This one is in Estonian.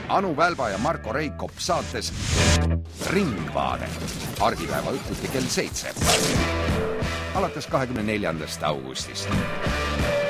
Anu Välba ja Marko Reikop saates Ringvaade. Argipäeva õhtuti kell 7. Alates 24. augustist.